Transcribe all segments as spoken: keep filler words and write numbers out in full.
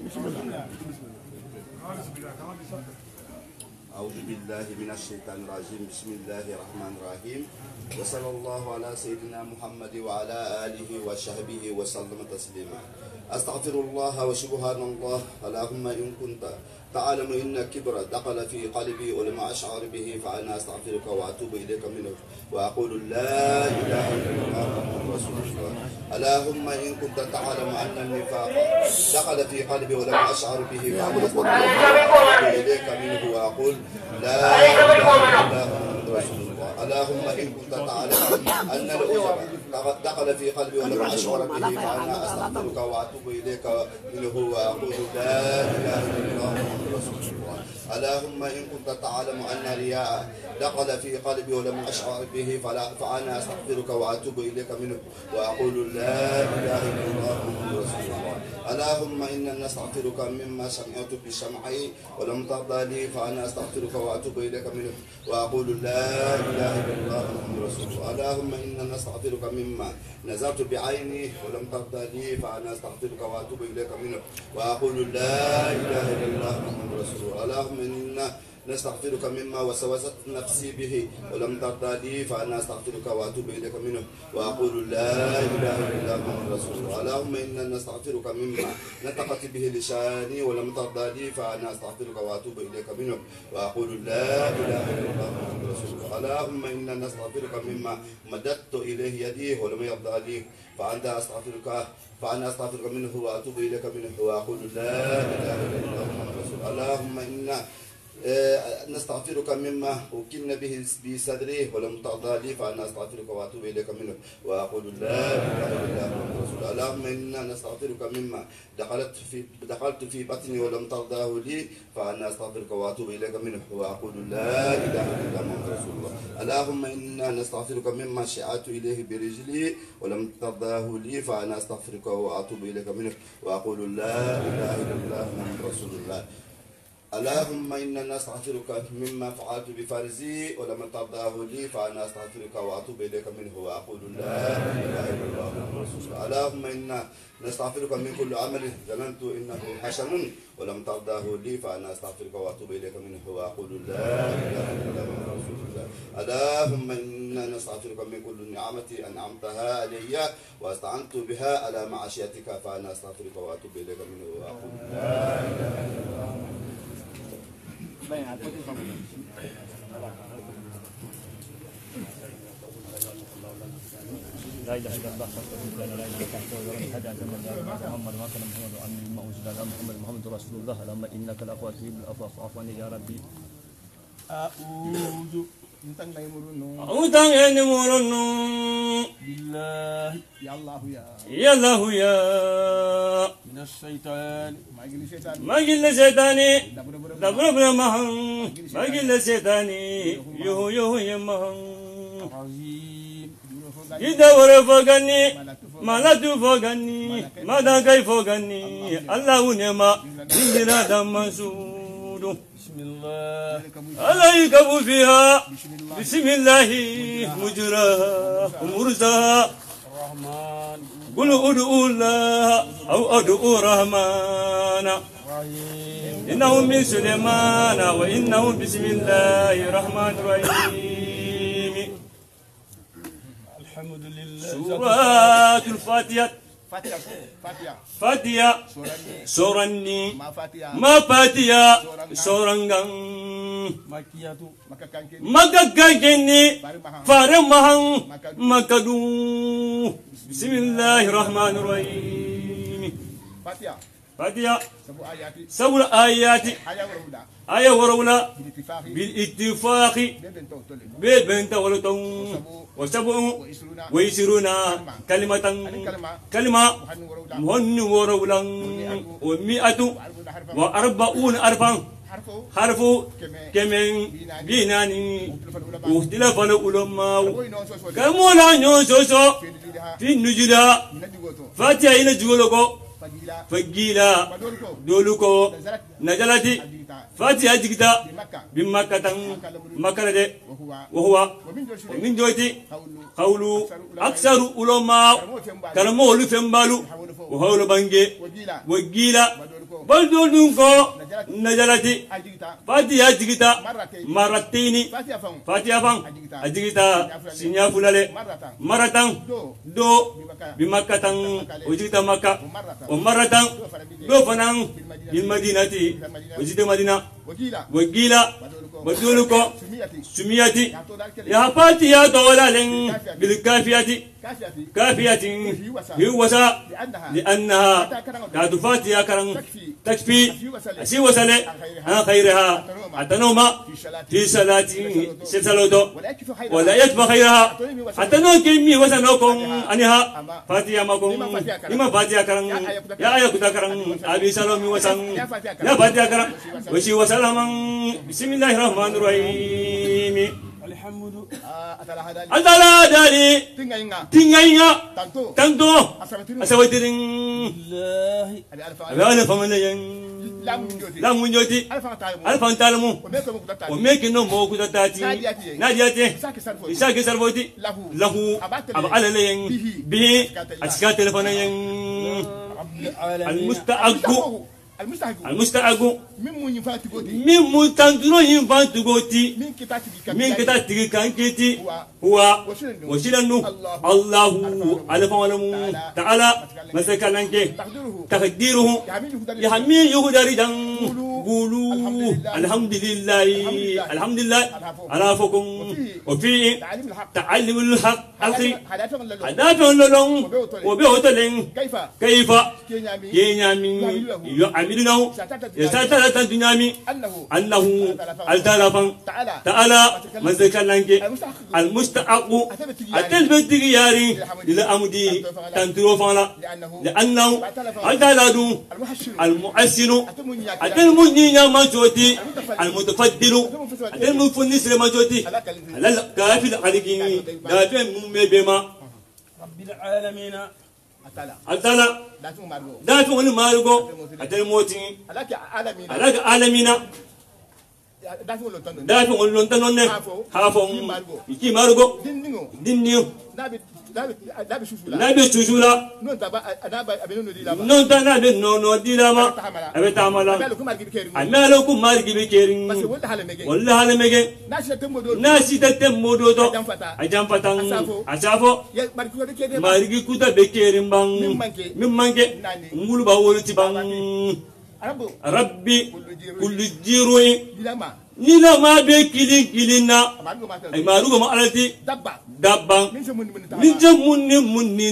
أعوذ بالله من الشيطان الرجيم. بسم الله الرحمن الرحيم. وصلى الله على سيدنا محمد وعلى آله وصحبه وسلم تسليما. أستغفر الله وسبحان الله. اللهم إن كنت تعلم إن الكبر دخل في قلبي ولم أشعر به فأنا أستغفرك وأتوب إليك منه وأقول لا إله إلا الله محمد رسول الله. اللهم إن كنت تعلم أن النفاق دخل في قلبي ولم أشعر به فأنا أستغفرك إليك منه وأقول لا إله إلا الله محمد رسول الله. اللهم إن كنت تعلم أن العجب دخل في قلبي ولم أشعر به فأنا أستغفرك وأتوب إليك منه وأقول لا إله إلا الله محمد رسول الله. اللهم إن كنت تعلم أن الرياء دخل في قلبي ولم أشعر به فأنا أستغفرك وأتوب إليك منه وأقول لا إله إلا الله محمد رسول الله. اللهم إنا نستغفرك مما سمعت بسمعي ولم ترضى لي فأنا أستغفرك وأتوب إليك منه وأقول لا إله إلا الله محمد رسول الله. اللهم إنا نستغفرك مما نظرت بعيني ولم ترضى لي فأنا أستغفرك وأتوب إليك منه وأقول لا إله إلا الله محمد رسول الله. اللهم إنا نستغفرك مما وسوست نفسي به ولم ترضى لي فأنا أستغفرك وأتوب إليك منه وأقول لا إله إلا الله محمد رسول الله. اللهم إنا نستغفرك مما نطقت به لساني ولم ترضى لي فأنا أستغفرك وأتوب إليك منه وأقول لا إله إلا الله محمد رسول الله. اللهم إنا نستغفرك مما مددت إليه يدي ولم يرضى لي فأنت أستغفرك فأنا أستغفرك منه وأتوب إليك منه وأقول لا إله إلا الله محمد رسول الله. اللهم إنا نستغفرك مما وكلنا به بصدري ولم ترضى لي فأنا أستغفرك وأتوب إليك منه وأقول لا إله إلا الله رسول الله. اللهم إنا نستغفرك مما دخلت في دخلت في بطني ولم ترضاه لي فأنا أستغفرك وأتوب إليك منه وأقول لا إله إلا الله رسول الله. اللهم إنا نستغفرك مما شعرت إليه برجلي ولم ترضاه لي فأنا أستغفرك وأتوب إليك منه وأقول لا إله إلا الله رسول الله. اللهم إنا نستغفرك مما فعلت بفرزي ولم ترضاه لي فأنا أستغفرك وأتوب إليك منه وأقول لا إله إلا الله محمد رسول الله. اللهم إنا نستغفرك من كل عمل ظننت إنه حسن ولم ترضاه لي فأنا أستغفرك وأتوب إليك منه وأقول لا إله إلا الله محمد رسول الله. اللهم إنا نستغفرك من كل نعمة أنعمتها علي واستعنت بها على معصيتك فأنا أستغفرك وأتوب إليك منه وأقول لا إله إلا الله. لا إله إلا الله لا إله إلا الله هدى محمد ما كان محمد عن الموجود محمد محمد رسول الله. اللهم إنك العفو تحب العفو فاعف عني يا ربي. أعوذ Untang na imurunno. Untang na imurunno. Billahi ya Allah ya. Ya Allah ya. Minas syaitan. Magil syaitan. Magil syaitan. Dabra dabra mahang. Magil syaitan. Yuhu yuhu ya mahang. Azim. Ida wara fogani. Malatu fogani. Madagai fogani. Allahu nema. Indira damasu. Bismillah. عليك فيها بسم الله مجراها ومرساها الرحمن قل ادعوا الله او ادعوا الرحمن انه من سليمان وانه بسم الله الرحمن الرحيم. الحمد لله. سورة الفاتحة. Fatiha. Fatiha. Fatiha. Sorani. Ma Fatiha. Sorangang. Makiyatu. Makakankeni. Makakankeni. Faramahang. Makadu. Bismillahirrahmanirrahim. Fatiha. Fatiha. Sabu ayati. Sabu ayati. Ayah warawla. Ayah warawla. Bil-ittifaqi. Bil-ittifaqi. Bebento tole. Bebenta walatong. Wasabu. Waisiruna. Kalimatan. Kalima. Muhannu warawlang. Wa mi'atu. Wa arba'un arfang. Harfu. Kemeng. Binani. Uhtila fala ulama. Kamula nyososo. Fin nujida. Fatiha ina jugoloko. Fagila doluko najalati Fatiha jigta bimakkatan makarade wahwa min joyti qawlu aksaru ulama karamo lu fembalu wa hawlu bange wagila baldo dun ko najalati ajigita fatiha jigita Marratayni. maratini fatiha fan fatiha fan Ajigita. ajigita sinya fulale maratan maratan do do bimakatan ujigita makka o maratan do fanan bil madinati ujigita madina wakila wagila baduluko sumiyati sumiyati ya to dalkele ya fatiha dawalalen bil kafiyati kafiyati كافية هي وسا لأنها لا تفاتي كرم تكفي أشي وسلة عن خيرها أتنوم في صلاة سلسلة ولا يكفى خيرها أتنوم كمي وسنوكم أنها فاتيا مكم إما فاتيا كرم يا أيكتا كرم أبي سلام وسن يا فاتيا كرم وشي وسلام بسم الله الرحمن الرحيم الحمد atala hadali atala dali tinga inga tinga inga tanto tanto asawatiru asawatirin billahi ali alfa ala famana yang lamu njoti lamu njoti alfa tamu alfa talamu o meko mo kutata o meke no mo kutati nadiate saki sarfo isaki sarvoti lahu lahu aba ala yang bi aska telefona yang almusta'agu المستحق المستحق من يفاتي غوتي من متندرو ينفانت غوتي من كتاتي من كتا تيجي كانكيتي هو وشيلنو الله ألف ولم تعالى مسكنك تقديره يحمي يهود رجال قولوا الحمد لله الحمد لله على فكم وفي تعلم الحق أخي هدافع لهم وبيوتلين كيف كيف ينامي يعملونه يستطيع الدنيا أنه التلفن تعالى مسكنك المستحق أتلفت غياري للأمدي تنتروفانا لأنه التلاد المحسن أتلمني ما جوتي المتفضل أتلمفنس لما جوتي على الكافي الخلقين دافع مبما رب العالمين أتلا دافع ونمارغو أتلموتي على العالمين دافع ونلونتنون حافظ يكي مارغو دينيو nabi susula non ta nabi nono dilama abe tamala amelo ku margi be kerin wallahi hale mege nasi tatemmo do do ajam patang asafo margi kuta be kerin bang min manke ngulu ba woluti bang rabbi kullu jiru'i nila ma be kilin kilina ay marugo ma alati dabban min jamunni munni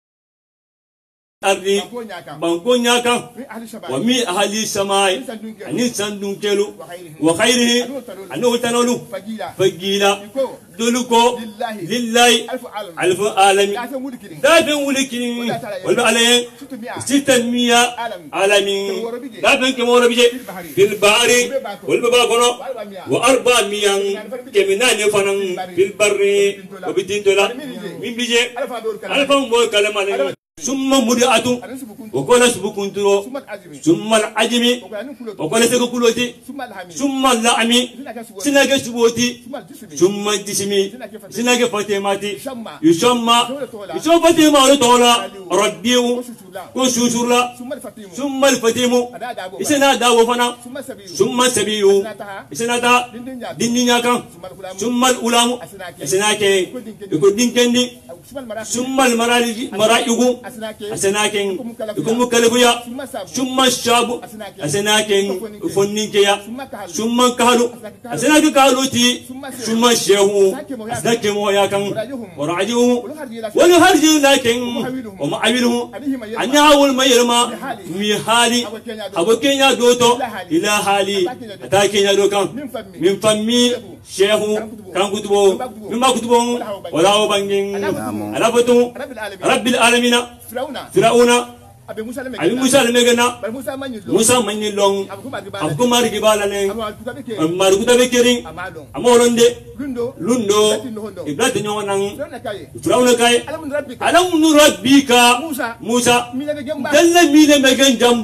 ardi banko nyaka wa mi ahli samai ani sandun kelu wa khairihi anu tanolu fagila duluko lillahi alfu alami dafin wulikin wal alayen sitan miya alamin dafin ke moro bije fil bahri wal babagono wa arba miyan keminane fanan fil barri wa bitintola min bije alfa mo kalamane ثم مريئة وقال سبكنترو ثم العجمي وقال سككلوتي ثم اللعمي سنك سبوتي ثم الجسمي سنك فاتماتي يسمى يسمى فاتمة ورطولا رديو وشوشولا ثم الفتيم إسنا داو فنا ثم السبيو إسنا دا دينياكا ثم الأولام إسنا كي يكون دين كندي ثم المرائق أسناكين يكون مكلفيا ثم الشاب أسناكين فنينكيا ثم كهلو أسناك كهلوتي ثم الشيخ أسناك موياكم ورعجوه ولهرج لكن وما عمله أن يعول ما يرمى ميحالي أبو كينيا دوتو إلى حالي أتاكينيا دوكم من فمي شيخ كان كتبو مما كتبو ولا هو بانجين على فتو رب العالمين فرعون أبي موسى لمجنا موسى من يلون أبكو مارك بالله مارك تبكيرين أمورون دي لندو إبلاد نيوانان فرعون كاي ألم نربيك موسى دل مين مجن جنبا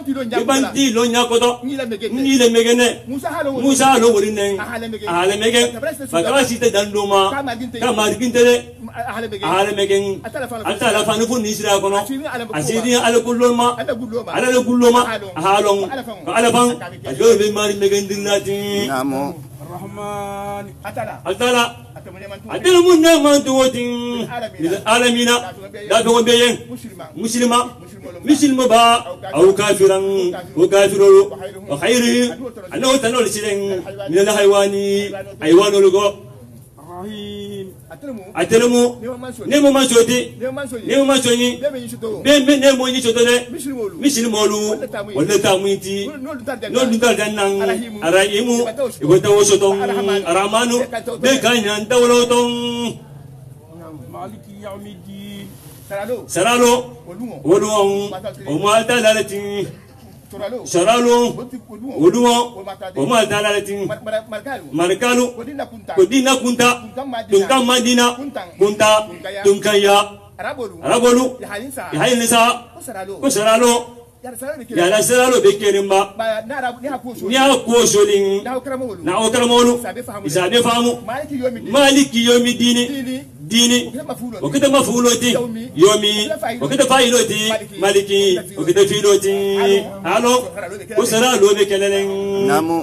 ibanti lo nyakoto ni le megene Musa lo worinen ahale megen fakaba site dandoma kama digintele ahale megen atala fanu fu nisira kono asiri ala kulloma ala kulloma halon ala fan ajo be mari megen dillati namo الرحمن atala atala munne mantuwotin lil alamina da to beyen muslima muslima ba au kafiran wa kafirulu wa khairu annahu tanol silen min al haywani haywanu lugo الرحيم atelamu nemo mansoti nemo mansoni be be nemo ni chotole mislimolu wala tamuiti no dundal dannan arayimu ibota wosoton aramanu be kanyan dawloton مالك يوم الدين saralo woluon o malta lalati saralo woluon o malta lalati markalu kodina kunta tunkan madina kunta tunkaya arabolu yahalinsa ko saralo yala saralo be kerimba ni akosolin na okramolu isabe famu maliki yomi dini dini wakita mafuloti yomi wakita failoti maliki wakita filoti alo ko saralo be kelelen namo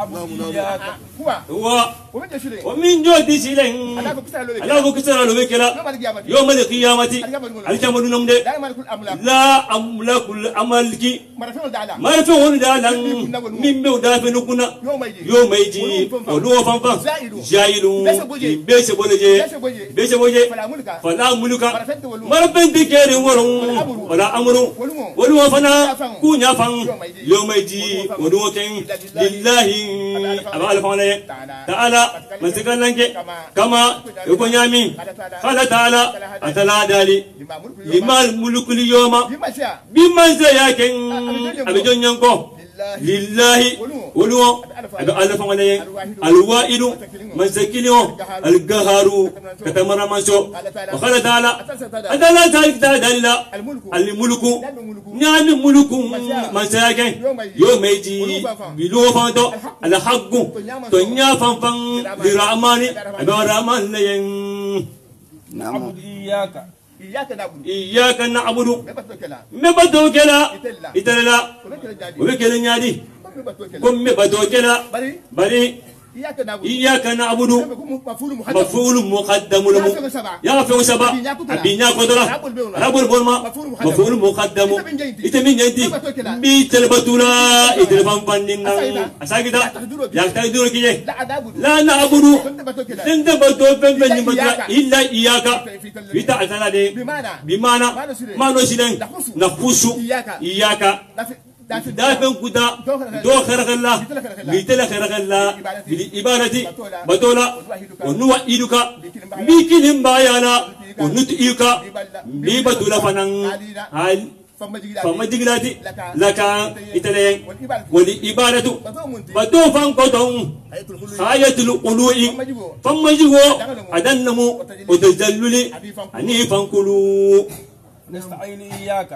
wa ومن جود سيلين على فوق سرالو بكلا يوم القيامة الكمال نمد لا أملك الأملك ما رفعون دالا من بودا فنكنا يوم يجي ولو فانفا جايلون بيس بولجي بيس بولجي فلا ملك ما رفعون تكير ورون ولا أمر ولو فنا كونيا فان يوم يجي ولو كن لله أبا الفاني تعالى مسكن لك كما يكون يامين قال تعالى أتلا دالي لما الملك اليوم بما زيكن أبجون ينكو لله ولو ألف عليه الوائل مسكينه الجهار كتمر منسو وقال تعالى أتلا دالي الملك نعم الملك مساكن يوم يجي بلو فانتو الحق تنيا فانفان للرحمن الرحمن لين نعبد إياك إياك نعبد مبتوكلا إتلا وبكلا نادي كم مبتوكلا بري إياك نعبد مفعول مقدم له يا فيو سبا أبينا قدرة رب البرما مفعول مقدم إتمين جنتي بيتل بطولا إتل فنفننا أساكتا يكتدور كي لا نعبد إنت بطول فنفن بطولا إلا إياك بتاعتنا دي بمعنى ما نسلن نفوس إياك دافن كدا دو خرق الله بيتل خرق الله بالإبارة بطولا ونوى إيدك بيكلم بايانا ونطئيك ببطولا فنان فما جيلاتي لك إتلين والإبارة بطو فانقطن آية القلوء فما جيو أدنمو وتزلل أني فانقلو نستعين إياك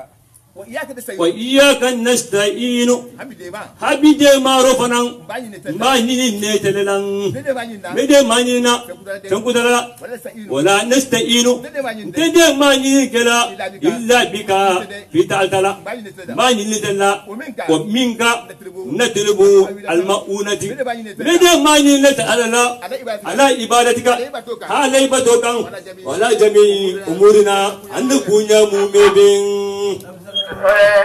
وإياك نستعين حبيد ما رفنا ما نيتلنا بدي ما نينا تنقدر ولا نستعين تدي ما نيكلا إلا بك في تعالى ما نيتلنا ومنك نطلب المؤونة بدي ما نيتلنا على عبادتك على عبادتك ولا جميع أمورنا أن نكون مؤمنين